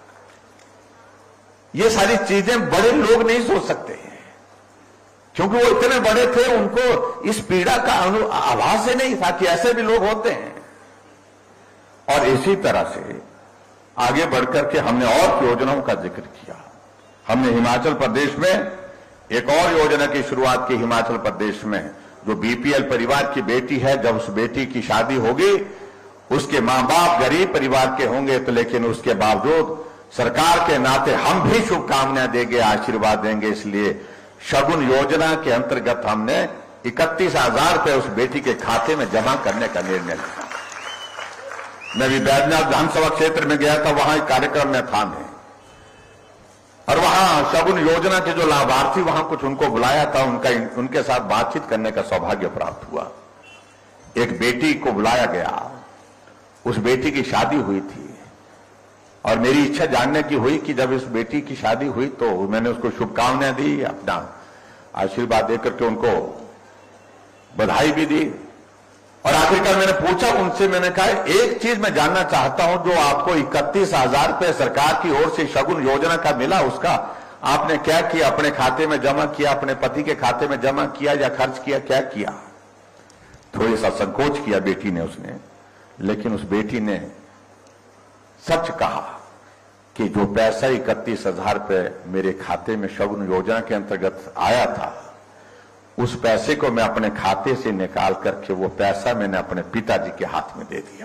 ये सारी चीजें बड़े लोग नहीं सोच सकते हैं, क्योंकि वो इतने बड़े थे, उनको इस पीड़ा का आभास ही नहीं था कि ऐसे भी लोग होते हैं। और इसी तरह से आगे बढ़कर के हमने और योजनाओं का जिक्र किया। हमने हिमाचल प्रदेश में एक और योजना की शुरुआत की। हिमाचल प्रदेश में जो बीपीएल परिवार की बेटी है, जब उस बेटी की शादी होगी, उसके मां बाप गरीब परिवार के होंगे, तो लेकिन उसके बावजूद सरकार के नाते हम भी शुभकामनाएं देंगे, आशीर्वाद देंगे। इसलिए शगुन योजना के अंतर्गत हमने इकतीस हजार रुपये उस बेटी के खाते में जमा करने का निर्णय लिया। मैं भी बैजनाथ विधानसभा क्षेत्र में गया था, वहां एक कार्यक्रम में था मैं, और वहां शगुन योजना के जो लाभार्थी, वहां कुछ उनको बुलाया था, उनका उनके साथ बातचीत करने का सौभाग्य प्राप्त हुआ। एक बेटी को बुलाया गया, उस बेटी की शादी हुई थी और मेरी इच्छा जानने की हुई कि जब इस बेटी की शादी हुई तो मैंने उसको शुभकामनाएं दी, अपना आशीर्वाद देकर के उनको बधाई भी दी। और आखिरकार मैंने पूछा उनसे, मैंने कहा एक चीज मैं जानना चाहता हूं, जो आपको इकतीस हजार रुपये सरकार की ओर से शगुन योजना का मिला, उसका आपने क्या किया? अपने खाते में जमा किया, अपने पति के खाते में जमा किया या खर्च किया, क्या किया? थोड़ी सा संकोच किया बेटी ने उसने, लेकिन उस बेटी ने सच कहा कि जो पैसा इकतीस हजार रुपये मेरे खाते में शगुन योजना के अंतर्गत आया था, उस पैसे को मैं अपने खाते से निकाल करके वो पैसा मैंने अपने पिताजी के हाथ में दे दिया।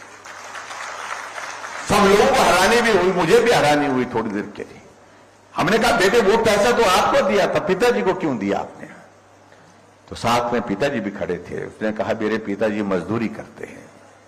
सब लोगों को हैरानी भी हुई, मुझे भी हैरानी हुई थोड़ी देर के लिए। हमने कहा बेटे वो पैसा तो आपको दिया था, पिताजी को क्यों दिया आपने? तो साथ में पिताजी भी खड़े थे। उसने कहा मेरे पिताजी मजदूरी करते हैं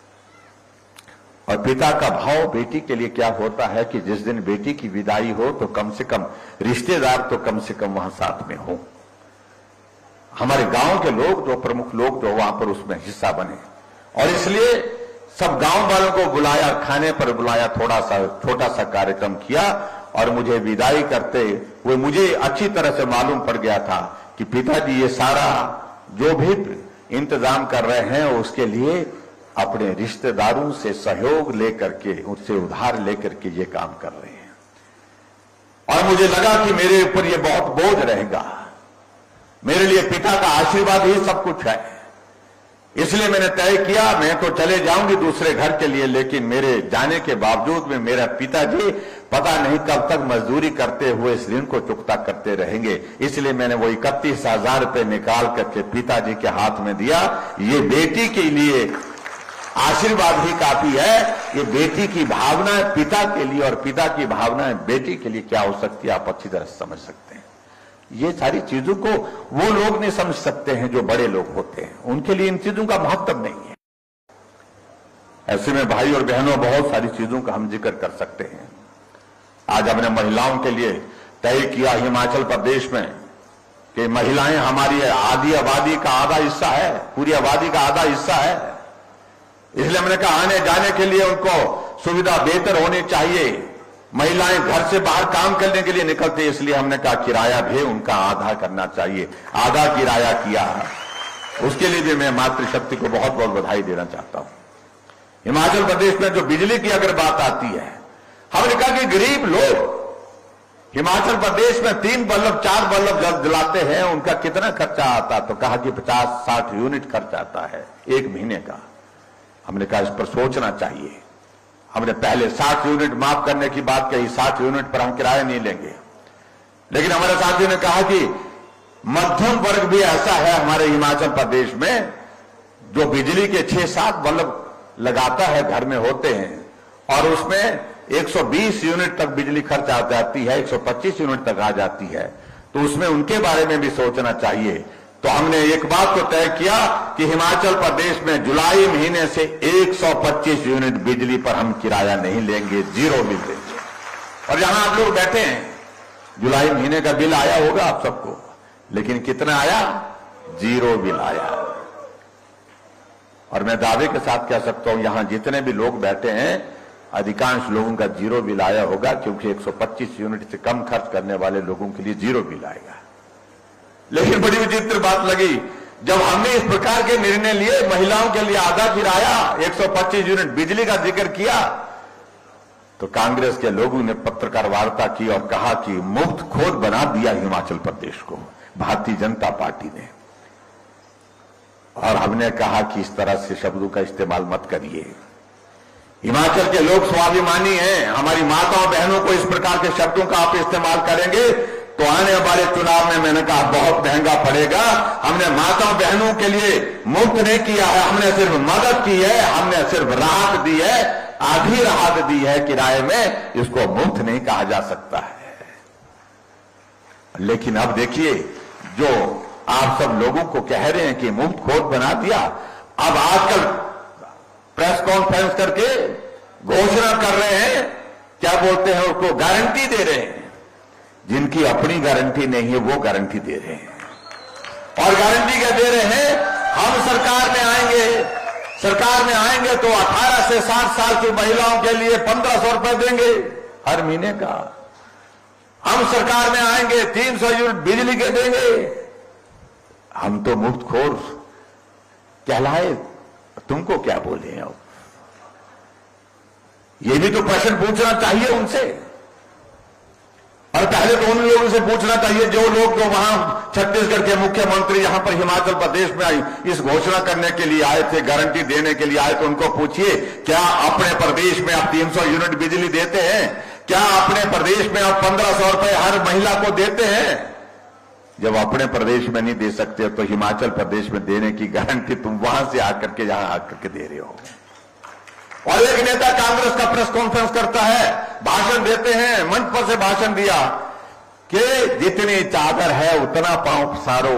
और पिता का भाव बेटी के लिए क्या होता है कि जिस दिन बेटी की विदाई हो तो कम से कम रिश्तेदार तो कम से कम वहां साथ में हो, हमारे गांव के लोग, जो प्रमुख लोग जो वहां पर उसमें हिस्सा बने। और इसलिए सब गांव वालों को बुलाया, खाने पर बुलाया, थोड़ा सा छोटा सा कार्यक्रम किया और मुझे विदाई करते हुए मुझे अच्छी तरह से मालूम पड़ गया था कि पिताजी ये सारा जो भी इंतजाम कर रहे हैं उसके लिए अपने रिश्तेदारों से सहयोग लेकर के, उससे उधार लेकर के ये काम कर रहे हैं। और मुझे लगा कि मेरे ऊपर ये बहुत बोझ रहेगा, मेरे लिए पिता का आशीर्वाद ही सब कुछ है। इसलिए मैंने तय किया मैं तो चले जाऊंगी दूसरे घर के लिए, लेकिन मेरे जाने के बावजूद में मेरा पिताजी पता नहीं कब तक मजदूरी करते हुए इस ऋण को चुकता करते रहेंगे। इसलिए मैंने वो इकतीस हजार रुपये निकाल करके पिताजी के हाथ में दिया। ये बेटी के लिए आशीर्वाद ही काफी है। ये बेटी की भावना पिता के लिए और पिता की भावना बेटी के लिए क्या हो सकती है, आप अच्छी तरह समझ सकते हैं। ये सारी चीजों को वो लोग नहीं समझ सकते हैं जो बड़े लोग होते हैं, उनके लिए इन चीजों का महत्व नहीं है। ऐसे में भाई और बहनों बहुत सारी चीजों का हम जिक्र कर सकते हैं। आज हमने महिलाओं के लिए तय किया हिमाचल प्रदेश में कि महिलाएं हमारी आधी आबादी का आधा हिस्सा है, पूरी आबादी का आधा हिस्सा है। इसलिए हमने कहा आने जाने के लिए उनको सुविधा बेहतर होनी चाहिए। महिलाएं घर से बाहर काम करने के लिए निकलते, इसलिए हमने कहा किराया भी उनका आधा करना चाहिए, आधा किराया किया। उसके लिए भी मैं मातृशक्ति को बहुत बहुत बधाई देना चाहता हूं। हिमाचल प्रदेश में जो बिजली की अगर बात आती है, हमने कहा कि गरीब लोग हिमाचल प्रदेश में तीन बल्ब चार बल्ब जब जलाते हैं उनका कितना खर्चा आता, तो कहा कि पचास साठ यूनिट खर्च आता है एक महीने का। हमने कहा इस पर सोचना चाहिए। हमने पहले साठ यूनिट माफ करने की बात कही, साठ यूनिट पर हम किराया नहीं लेंगे, लेकिन हमारे साथियों ने कहा कि मध्यम वर्ग भी ऐसा है हमारे हिमाचल प्रदेश में जो बिजली के छह सात बल्ब लगाता है, घर में होते हैं और उसमें एक सौ बीस यूनिट तक बिजली खर्च आ जाती है, एक सौ पच्चीस यूनिट तक आ जाती है, तो उसमें उनके बारे में भी सोचना चाहिए। तो हमने एक बात को तय किया कि हिमाचल प्रदेश में जुलाई महीने से एक सौ पच्चीस यूनिट बिजली पर हम किराया नहीं लेंगे, जीरो बिल देंगे। और यहां आप लोग बैठे हैं, जुलाई महीने का बिल आया होगा आप सबको, लेकिन कितना आया? जीरो बिल आया। और मैं दावे के साथ कह सकता हूं यहां जितने भी लोग बैठे हैं अधिकांश लोगों का जीरो बिल आया होगा, क्योंकि एक सौ पच्चीस यूनिट से कम खर्च करने वाले लोगों के लिए जीरो बिल आएगा। लेकिन बड़ी विचित्र बात लगी जब हमने इस प्रकार के निर्णय लिए, महिलाओं के लिए आधा किराया, एक सौ पच्चीस यूनिट बिजली का जिक्र किया, तो कांग्रेस के लोगों ने पत्रकार वार्ता की और कहा कि मुफ्त खोद बना दिया हिमाचल प्रदेश को भारतीय जनता पार्टी ने। और हमने कहा कि इस तरह से शब्दों का इस्तेमाल मत करिए। हिमाचल के लोग स्वाभिमानी हैं, हमारी माताओं बहनों को इस प्रकार के शब्दों का आप इस्तेमाल करेंगे तो आने वाले चुनाव में मैंने कहा बहुत महंगा पड़ेगा। हमने माताओं बहनों के लिए मुफ्त नहीं किया है, हमने सिर्फ मदद की है, हमने सिर्फ राहत दी है, आधी राहत दी है किराए में, इसको मुफ्त नहीं कहा जा सकता है। लेकिन अब देखिए जो आप सब लोगों को कह रहे हैं कि मुफ्त खोद बना दिया, अब आजकल प्रेस कॉन्फ्रेंस करके घोषणा कर रहे हैं, क्या बोलते हैं उसको, गारंटी दे रहे हैं। जिनकी अपनी गारंटी नहीं है वो गारंटी दे रहे हैं। और गारंटी क्या दे रहे हैं? हम सरकार में आएंगे, सरकार में आएंगे तो अठारह से साठ साल की महिलाओं के लिए पंद्रह सौ रुपए देंगे हर महीने का। हम सरकार में आएंगे तीन सौ यूनिट बिजली के देंगे। हम तो मुफ्तखोर कहलाए, तुमको क्या बोले? अब ये भी तो प्रश्न पूछना चाहिए उनसे, और पहले तो उन लोगों से पूछना चाहिए जो लोग तो वहां छत्तीसगढ़ के मुख्यमंत्री यहां पर हिमाचल प्रदेश में आई इस घोषणा करने के लिए आए थे, गारंटी देने के लिए आए, तो उनको पूछिए क्या अपने प्रदेश में आप तीन सौ यूनिट बिजली देते हैं? क्या अपने प्रदेश में आप पंद्रह सौ रुपए हर महिला को देते हैं? जब अपने प्रदेश में नहीं दे सकते तो हिमाचल प्रदेश में देने की गारंटी तुम वहां से आकर के यहां आकर के दे रहे हो। और एक नेता कांग्रेस का प्रेस कॉन्फ्रेंस करता है, भाषण देते हैं, मंच पर से भाषण दिया कि जितनी चादर है उतना पांव पसारो।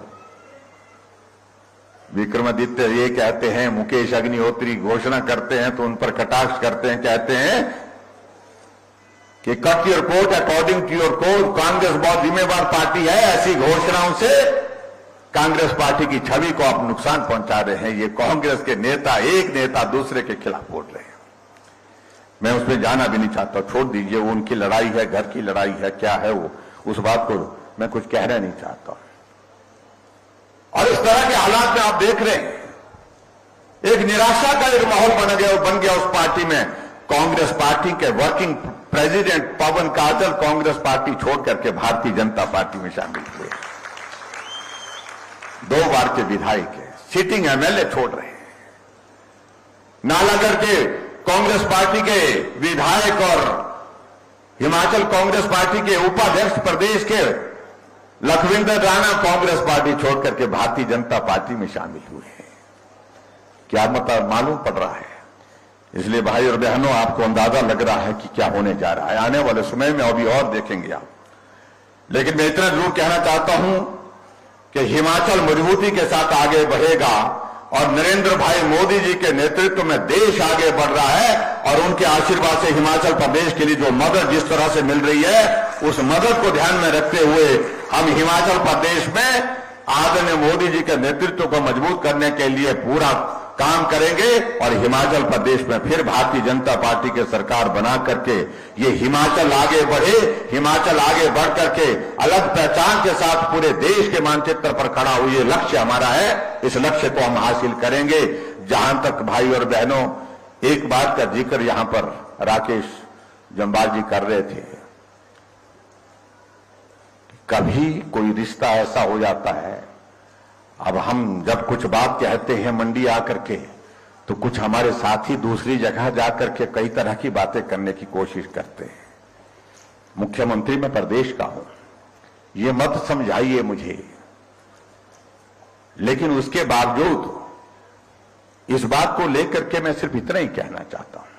विक्रमादित्य ये कहते हैं, मुकेश अग्निहोत्री घोषणा करते हैं तो उन पर कटाक्ष करते हैं, कहते हैं कि cut your coat according to your code, Congress बहुत जिम्मेवार पार्टी है। ऐसी घोषणाओं से कांग्रेस पार्टी की छवि को आप नुकसान पहुंचा रहे हैं। ये कांग्रेस के नेता एक नेता दूसरे के खिलाफ बोल रहे हैं। मैं उसमें जाना भी नहीं चाहता, छोड़ दीजिए, वो उनकी लड़ाई है, घर की लड़ाई है, क्या है वो, उस बात को मैं कुछ कहना नहीं चाहता। और इस तरह के हालात में आप देख रहे हैं, एक निराशा का एक माहौल बन गया बन गया उस पार्टी में। कांग्रेस पार्टी के working president Pavan Kajal Congress party छोड़ करके भारतीय जनता पार्टी में शामिल हुए। दो बार के विधायक है, सिटिंग एमएलए छोड़ रहे हैं। नालागढ़ के कांग्रेस पार्टी के विधायक और हिमाचल कांग्रेस पार्टी के उपाध्यक्ष प्रदेश के लखविंदर राणा कांग्रेस पार्टी छोड़ करके भारतीय जनता पार्टी में शामिल हुए हैं। क्या मतलब मालूम पड़ रहा है? इसलिए भाई और बहनों, आपको अंदाजा लग रहा है कि क्या होने जा रहा है। आने वाले समय में अभी और देखेंगे आप। लेकिन मैं इतना जरूर कहना चाहता हूं कि हिमाचल मजबूती के साथ आगे बढ़ेगा और नरेंद्र भाई मोदी जी के नेतृत्व में देश आगे बढ़ रहा है। और उनके आशीर्वाद से हिमाचल प्रदेश के लिए जो मदद जिस तरह से मिल रही है, उस मदद को ध्यान में रखते हुए हम हिमाचल प्रदेश में आदरणीय मोदी जी के नेतृत्व को मजबूत करने के लिए पूरा काम करेंगे और हिमाचल प्रदेश में फिर भारतीय जनता पार्टी की सरकार बना करके ये हिमाचल आगे बढ़े। हिमाचल आगे बढ़ करके अलग पहचान के साथ पूरे देश के मानचित्र पर खड़ा हुई, ये लक्ष्य हमारा है। इस लक्ष्य को हम हासिल करेंगे। जहां तक भाई और बहनों, एक बात का जिक्र यहां पर राकेश जम्वाल जी कर रहे थे, कभी कोई रिश्ता ऐसा हो जाता है, अब हम जब कुछ बात कहते हैं मंडी आकर के, तो कुछ हमारे साथी दूसरी जगह जाकर के कई तरह की बातें करने की कोशिश करते हैं। मुख्यमंत्री मैं प्रदेश का हूं, ये मत समझाइए मुझे, लेकिन उसके बावजूद इस बात को लेकर के मैं सिर्फ इतना ही कहना चाहता हूं,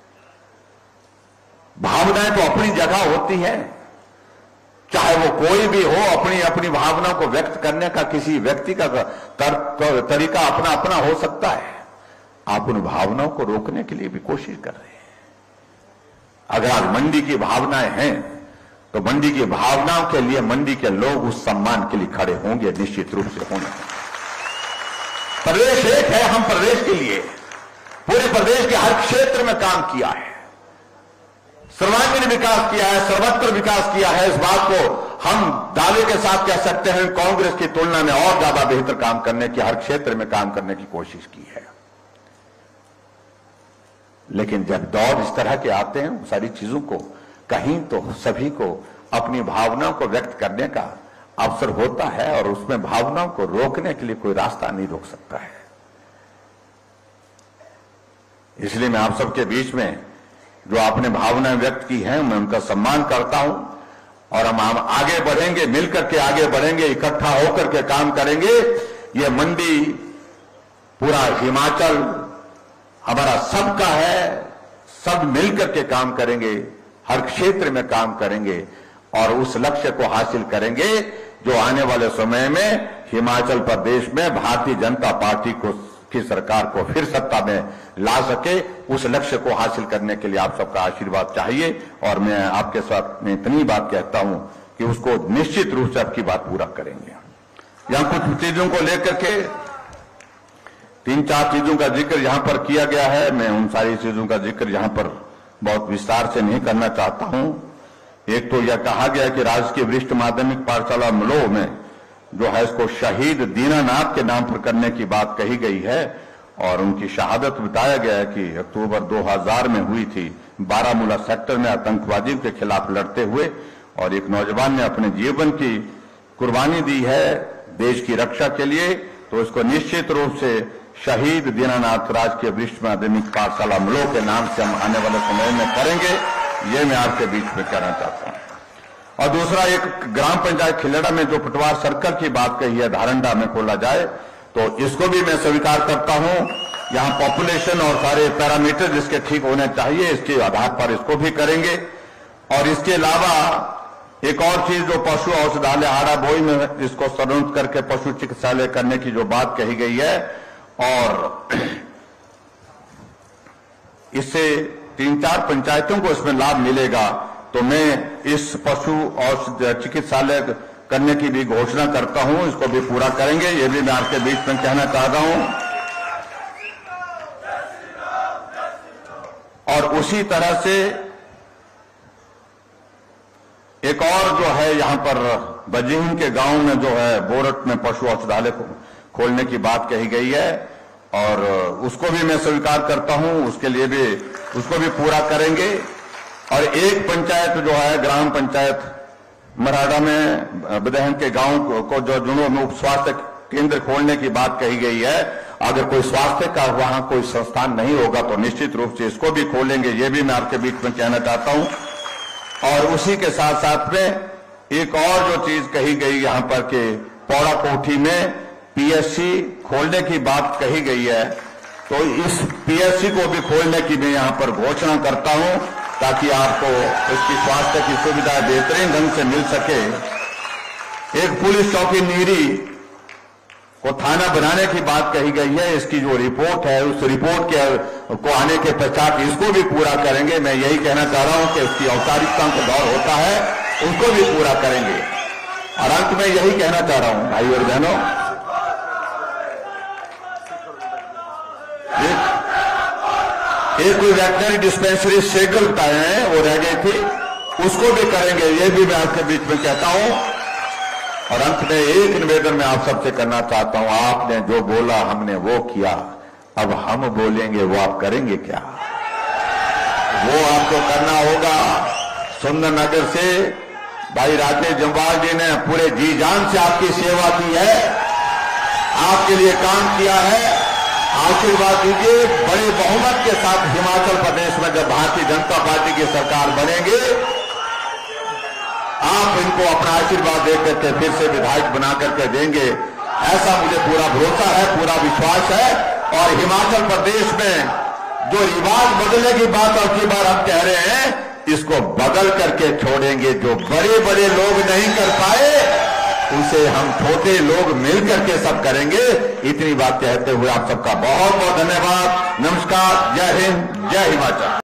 भावनाएं तो अपनी जगह होती हैं, चाहे वो कोई भी हो, अपनी अपनी भावना को व्यक्त करने का किसी व्यक्ति का तर, तरीका अपना अपना हो सकता है। आप उन भावनाओं को रोकने के लिए भी कोशिश कर रहे हैं। अगर आज मंडी की भावनाएं हैं तो मंडी की भावनाओं के लिए मंडी के लोग उस सम्मान के लिए खड़े होंगे, निश्चित रूप से होंगे। प्रदेश एक है, हम प्रदेश के लिए पूरे प्रदेश के हर क्षेत्र में काम किया है, सर्वांगीण विकास किया है, सर्वत्र विकास किया है। इस बात को हम दावे के साथ कह सकते हैं, कांग्रेस की तुलना में और ज्यादा बेहतर काम करने की, हर क्षेत्र में काम करने की कोशिश की है। लेकिन जब दौर इस तरह के आते हैं, सारी चीजों को कहीं तो सभी को अपनी भावनाओं को व्यक्त करने का अवसर होता है और उसमें भावनाओं को रोकने के लिए कोई रास्ता नहीं रोक सकता है। इसलिए मैं आप सबके बीच में जो आपने भावनाएं व्यक्त की हैं, मैं उनका सम्मान करता हूं और हम हम आगे बढ़ेंगे, मिलकर के आगे बढ़ेंगे, इकट्ठा होकर के काम करेंगे। ये मंडी पूरा हिमाचल हमारा सबका है, सब मिलकर के काम करेंगे, हर क्षेत्र में काम करेंगे और उस लक्ष्य को हासिल करेंगे जो आने वाले समय में हिमाचल प्रदेश में भारतीय जनता पार्टी को की सरकार को फिर सत्ता में ला सके। उस लक्ष्य को हासिल करने के लिए आप सबका आशीर्वाद चाहिए और मैं आपके साथ में इतनी बात कहता हूं कि उसको निश्चित रूप से आपकी बात पूरा करेंगे। यहां कुछ चीजों को लेकर के तीन चार चीजों का जिक्र यहां पर किया गया है। मैं उन सारी चीजों का जिक्र यहां पर बहुत विस्तार से नहीं करना चाहता हूं। एक तो यह कहा गया है कि राजकीय वरिष्ठ माध्यमिक पाठशाला मलोह में जो है इसको शहीद दीनानाथ के नाम पर करने की बात कही गई है और उनकी शहादत बताया गया है कि अक्टूबर दो हज़ार में हुई थी बारामूला सेक्टर में आतंकवादियों के खिलाफ लड़ते हुए, और एक नौजवान ने अपने जीवन की कुर्बानी दी है देश की रक्षा के लिए। तो इसको निश्चित रूप से शहीद दीनानाथ राजकीय वरिष्ठ माध्यमिक पाठशाला मलोह के नाम से हम आने वाले समय में करेंगे, ये मैं आपके बीच में कहना चाहता हूं। और दूसरा, एक ग्राम पंचायत खिलेड़ा में जो पटवार सर्कल की बात कही है धारंडा में खोला जाए, तो इसको भी मैं स्वीकार करता हूं। यहां पॉपुलेशन और सारे पैरामीटर जिसके ठीक होने चाहिए, इसके आधार पर इसको भी करेंगे। और इसके अलावा एक और चीज जो पशु औषधालय हाड़ा बोई में इसको स्तरोन्नत करके पशु चिकित्सालय करने की जो बात कही गई है, और इससे तीन चार पंचायतों को इसमें लाभ मिलेगा, तो मैं इस पशु औषध चिकित्सालय करने की भी घोषणा करता हूं। इसको भी पूरा करेंगे, ये भी मैं आपके बीच में कहना चाहता हूं। और उसी तरह से एक और जो है यहां पर बजीहन के गांव में जो है बोरट में पशु औषधालय खोलने की बात कही गई है, और उसको भी मैं स्वीकार करता हूं। उसके लिए भी उसको भी पूरा करेंगे। और एक पंचायत जो है ग्राम पंचायत मराड़ा में बदहन के गांव को जो जुनों में उप स्वास्थ्य केंद्र खोलने की बात कही गई है, अगर कोई स्वास्थ्य का वहां कोई संस्थान नहीं होगा तो निश्चित रूप से इसको भी खोलेंगे, ये भी मैं आपके बीच में कहना चाहता हूं। और उसी के साथ साथ में एक और जो चीज कही गई यहां पर के पौड़ा कोठी में पीएससी खोलने की बात कही गई है, तो इस पीएससी को भी खोलने की मैं यहां पर घोषणा करता हूं, ताकि आपको इसकी स्वास्थ्य की सुविधा बेहतरीन ढंग से मिल सके। एक पुलिस चौकी नीरी को थाना बनाने की बात कही गई है, इसकी जो रिपोर्ट है उस रिपोर्ट के को आने के पश्चात इसको भी पूरा करेंगे। मैं यही कहना चाह रहा हूं कि उसकी औपचारिकता का दौर होता है, उसको भी पूरा करेंगे। और अंत में यही कहना चाह रहा हूं भाई और बहनों, एक कोई वेटनरी डिस्पेंसरी शेगल बताए हैं, वो रह गई थी, उसको भी करेंगे, ये भी मैं आपके बीच में कहता हूं। और अंत में एक निवेदन मैं आप सबसे करना चाहता हूं, आपने जो बोला हमने वो किया, अब हम बोलेंगे वो आप करेंगे क्या? वो आपको करना होगा। सुंदरनगर से भाई राकेश जम्वाल जी ने पूरे जी जान से आपकी सेवा की है, आपके लिए काम किया है। आशीर्वाद दीजिए, बड़े बहुमत के साथ हिमाचल प्रदेश में जब भारतीय जनता पार्टी की सरकार बनेगी, आप इनको अपना आशीर्वाद देकर के फिर से विधायक बना करके देंगे, ऐसा मुझे पूरा भरोसा है, पूरा विश्वास है। और हिमाचल प्रदेश में जो रिवाज बदलने की बात अब की बार हम कह रहे हैं, इसको बदल करके छोड़ेंगे। जो बड़े बड़े लोग नहीं कर पाए उसे हम छोटे लोग मिलकर के सब करेंगे। इतनी बात कहते हुए आप सबका बहुत बहुत धन्यवाद। नमस्कार, जय हिंद, जय हिमाचल।